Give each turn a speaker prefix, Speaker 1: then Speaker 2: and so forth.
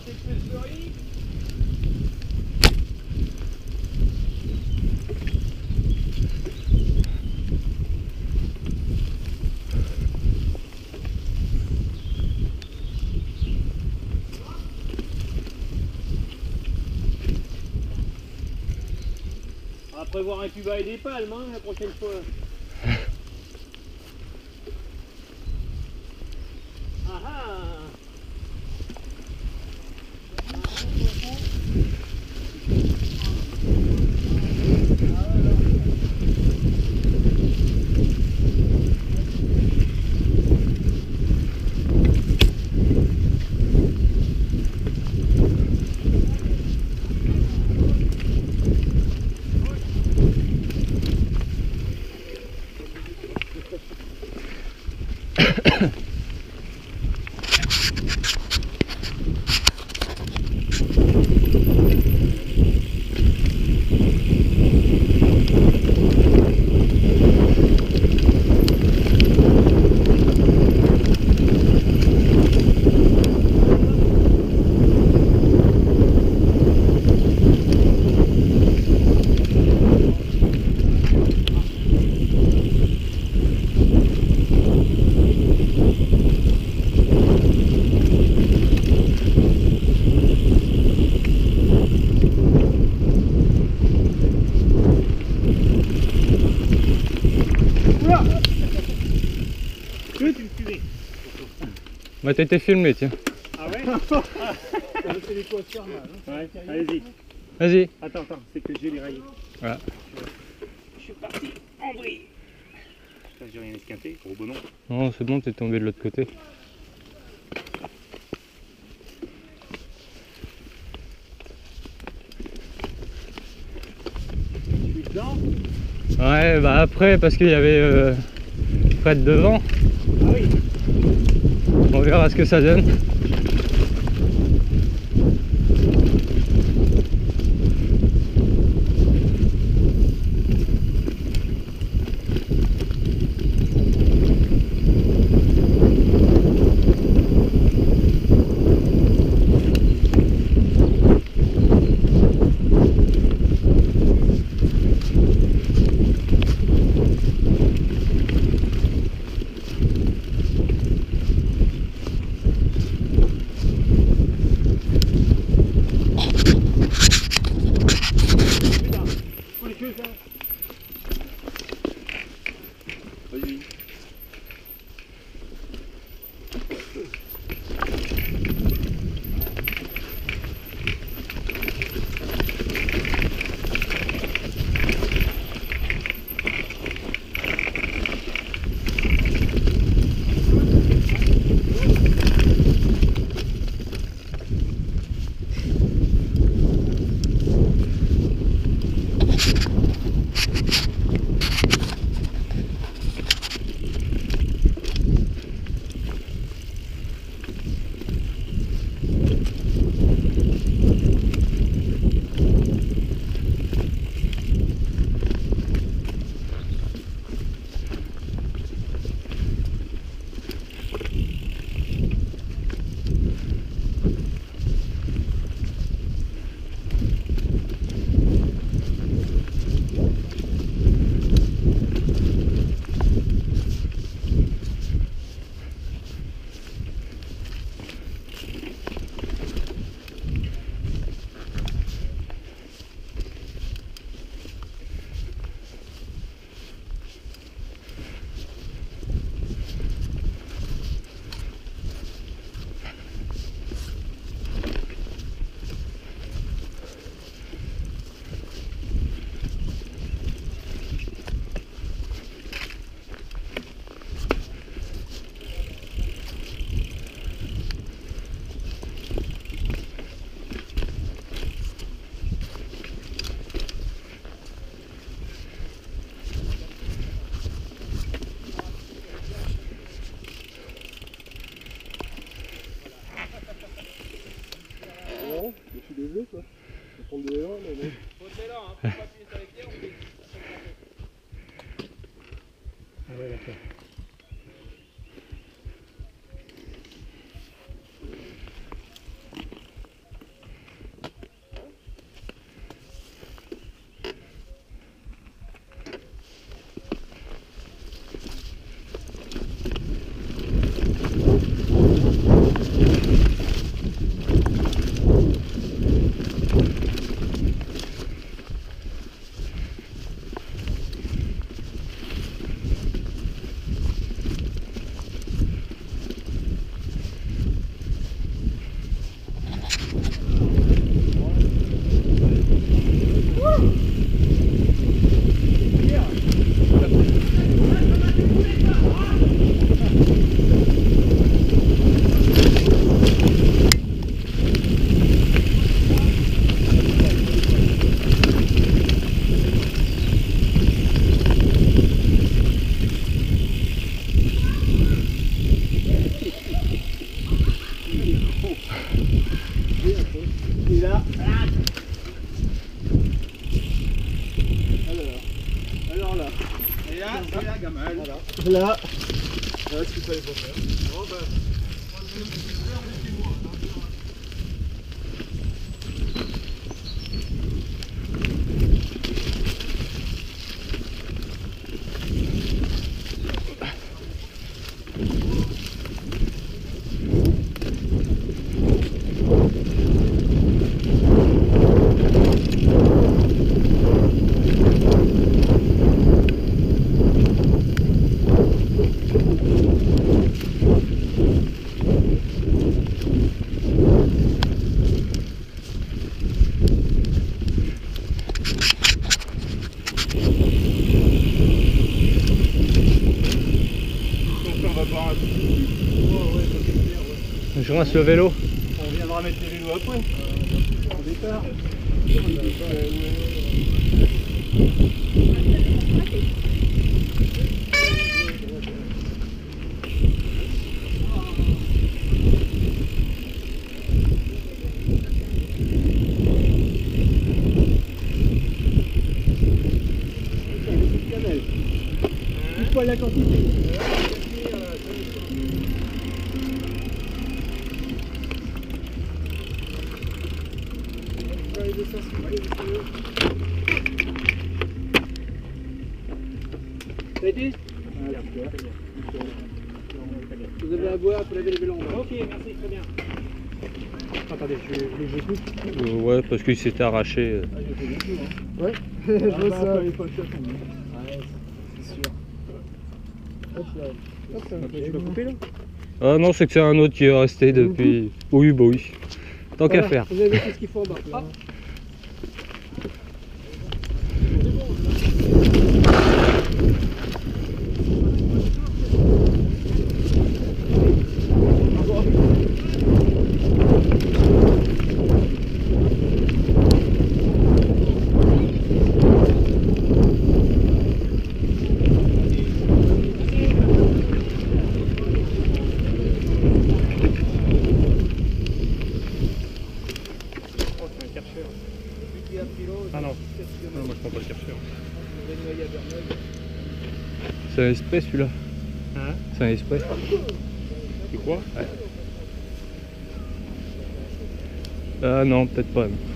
Speaker 1: On va prévoir un tuba et des palmes hein, la prochaine fois. Ah ah.
Speaker 2: Bah t'as été filmé, tiens.
Speaker 1: Ah ouais. C'est des quoi faire mal. Ouais, allez-y.
Speaker 2: Vas-y.
Speaker 1: Attends, c'est que j'ai les rails.
Speaker 2: Voilà.
Speaker 1: Je suis parti en vrille. J'ai rien esquinté, gros bonhomme.
Speaker 2: Non, c'est bon, t'es tombé de l'autre côté.
Speaker 1: Je suis dedans.
Speaker 2: Ouais, bah après, parce qu'il y avait près de devant.
Speaker 1: Ah oui.
Speaker 2: On verra ce que ça donne.
Speaker 1: Vas-y.
Speaker 3: Je suis désolé quoi. Je vais prendre de l'élan mais bon.
Speaker 1: Faut de l'élan, hein, faut pas appuyer sur les pieds, on fait. Ah ouais, d'accord.
Speaker 3: Et là. Alors là.
Speaker 1: Et là, gamal.
Speaker 3: Voilà. Là. Voilà ce qu'il fallait pas faire. Bon, ben.
Speaker 2: Je rince le vélo.
Speaker 3: On viendra mettre les vélos après. Au départ. Une fois la quantité. Ready? Vous avez à boire pour laver les vélos en bas.
Speaker 1: Ok, merci, très bien.
Speaker 3: Attendez, je coupe.
Speaker 2: Ouais, parce qu'il s'était arraché.
Speaker 3: Ouais, je vois ça. Ouais, c'est sûr. Hop là. Hop là. Tu vas couper là?
Speaker 2: Ah non, c'est que c'est un autre qui est resté depuis. Oui, bah oui. Tant qu'à faire.
Speaker 3: Vous avez tout ce qu'il faut en bas. Là.
Speaker 1: Ah non, non, moi je prends pas le chercheur.
Speaker 2: C'est un esprit celui-là.
Speaker 1: Hein?
Speaker 2: C'est un esprit.
Speaker 1: Tu crois?
Speaker 2: Ah non, peut-être pas. Non.